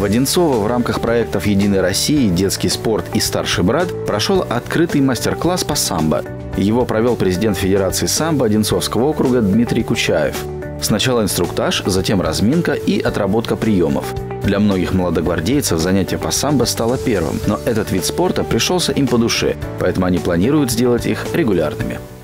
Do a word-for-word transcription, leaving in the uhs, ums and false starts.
В Одинцово в рамках проектов «Единой России», «Детский спорт» и «Старший брат» прошел открытый мастер-класс по самбо. Его провел президент Федерации самбо Одинцовского округа Дмитрий Кучаев. Сначала инструктаж, затем разминка и отработка приемов. Для многих молодогвардейцев занятие по самбо стало первым, но этот вид спорта пришелся им по душе, поэтому они планируют сделать их регулярными.